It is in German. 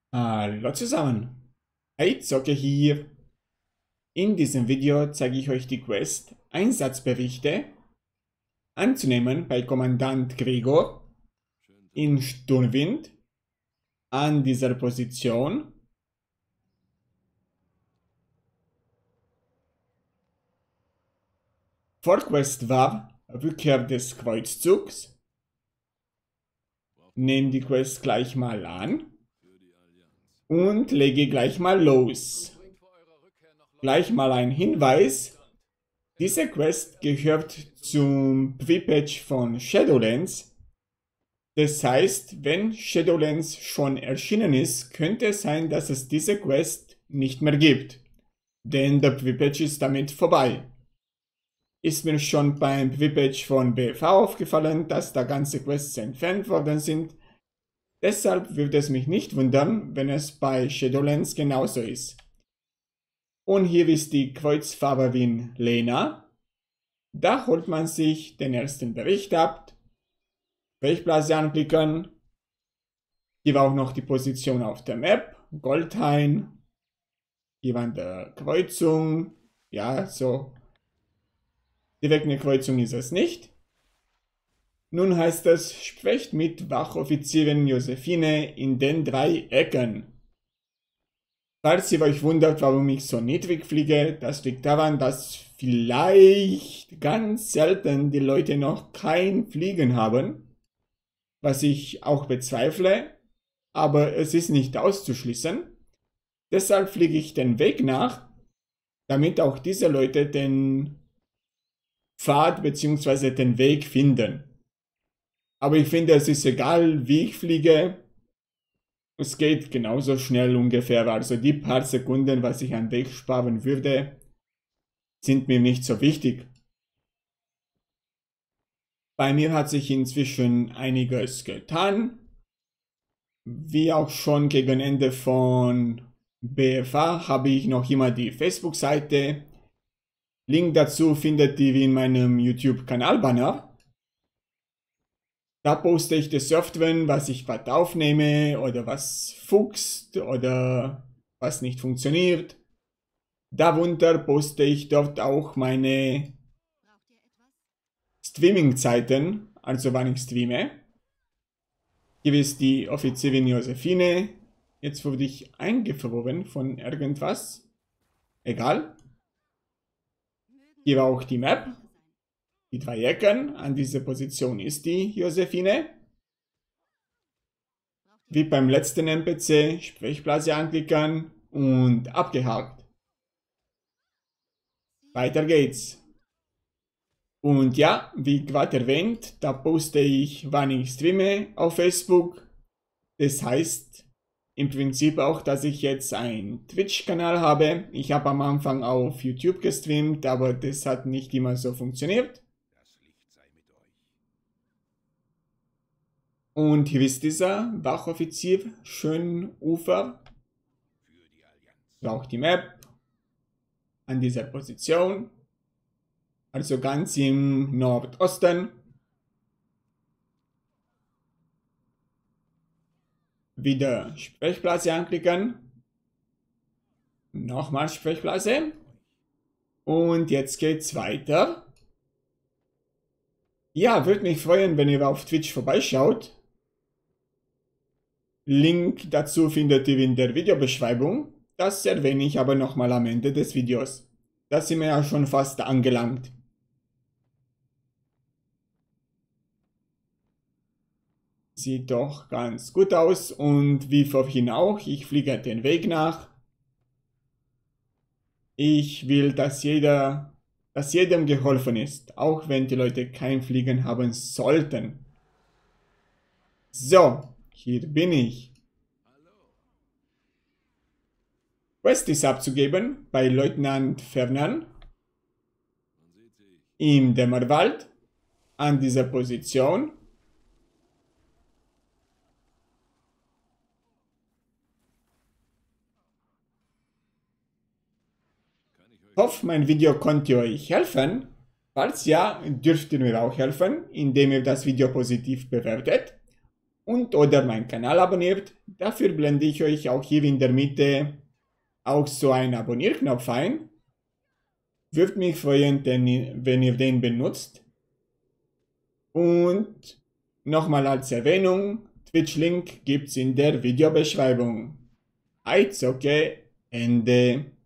Hallo zusammen, hey Zocke hier. In diesem Video zeige ich euch die Quest Einsatzberichte anzunehmen bei Kommandant Gregor in Sturmwind an dieser Position. Vorquest war Rückkehr des Kreuzzugs. Nehme die Quest gleich mal an und lege gleich mal los. Gleich mal ein Hinweis. Diese Quest gehört zum Pre-Patch von Shadowlands. Das heißt, wenn Shadowlands schon erschienen ist, könnte es sein, dass es diese Quest nicht mehr gibt. Denn der Pre-Patch ist damit vorbei. Ist mir schon beim Pre-Patch von BFA aufgefallen, dass da ganze Quests entfernt worden sind. Deshalb würde es mich nicht wundern, wenn es bei Shadowlands genauso ist. Und hier ist die Kreuzfahrerin Lena. Da holt man sich den ersten Bericht ab. Sprechblase anklicken. Hier war auch noch die Position auf der Map. Goldhain. Hier war der Kreuzung. Ja, so. Direkt eine Kreuzung ist es nicht. Nun heißt es, sprecht mit Wachoffizierin Josephine in den 3 Ecken. Falls ihr euch wundert, warum ich so niedrig fliege, das liegt daran, dass vielleicht ganz selten die Leute noch kein Fliegen haben, was ich auch bezweifle, aber es ist nicht auszuschließen. Deshalb fliege ich den Weg nach, damit auch diese Leute den Pfad bzw. den Weg finden. Aber ich finde, es ist egal, wie ich fliege. Es geht genauso schnell ungefähr, also die paar Sekunden, was ich an Weg sparen würde, sind mir nicht so wichtig. Bei mir hat sich inzwischen einiges getan. Wie auch schon gegen Ende von BFA habe ich noch immer die Facebook-Seite. Link dazu findet ihr in meinem YouTube-Kanal-Banner. Da poste ich des Öfteren, was ich gerade aufnehme oder was fuchst oder was nicht funktioniert. Darunter poste ich dort auch meine Streaming-Zeiten, also wann ich streame. Hier ist die Offizierin Josephine. Jetzt wurde ich eingefroren von irgendwas. Egal. Hier war auch die Map. Die 3 Ecken, an dieser Position ist die Josephine. Wie beim letzten NPC, Sprechblase anklicken und abgehakt. Weiter geht's. Und ja, wie gerade erwähnt, da poste ich, wann ich streame auf Facebook. Das heißt im Prinzip auch, dass ich jetzt einen Twitch-Kanal habe. Ich habe am Anfang auf YouTube gestreamt, aber das hat nicht immer so funktioniert. Und hier ist dieser Wachoffizier, Schönufer. Auch die Map an dieser Position. Also ganz im Nordosten. Wieder Sprechblase anklicken. Nochmal Sprechblase. Und jetzt geht's weiter. Ja, würde mich freuen, wenn ihr auf Twitch vorbeischaut. Link dazu findet ihr in der Videobeschreibung. Das erwähne ich aber nochmal am Ende des Videos. Da sind wir ja schon fast angelangt. Sieht doch ganz gut aus und wie vorhin auch, ich fliege den Weg nach. Ich will, dass jedem geholfen ist, auch wenn die Leute kein Fliegen haben sollten. So, hier bin ich. Quest ist abzugeben bei Leutnant Fernand im Dämmerwald an dieser Position. Ich hoffe, mein Video konnte euch helfen. Falls ja, dürft ihr mir auch helfen, indem ihr das Video positiv bewertet. und oder meinen Kanal abonniert. Dafür blende ich euch auch hier in der Mitte auch so einen Abonnierknopf ein. Würde mich freuen, wenn ihr den benutzt. Und nochmal als Erwähnung, Twitch-Link gibt es in der Videobeschreibung. Okay, Ende.